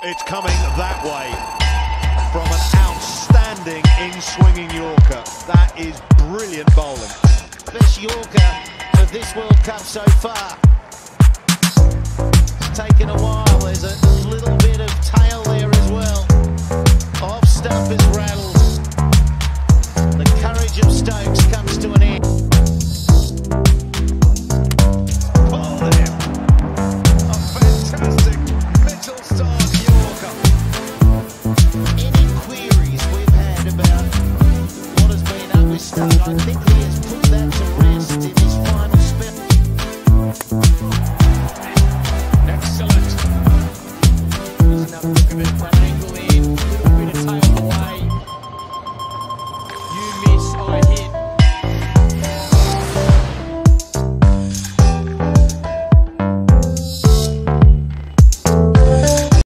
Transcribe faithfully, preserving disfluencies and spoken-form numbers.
It's coming that way from an outstanding in-swinging Yorker. That is brilliant bowling. Best Yorker of this World Cup so far. It's taken a while. There's a little bit of tail there as well. Off stump is rattled. The courage of Stokes comes to an end. Ball him. A fantastic middle Starc Yorker. Any queries we've had about what has been up with Starc, I think he has put that to rest in his final spell. Excellent. There's another look of it.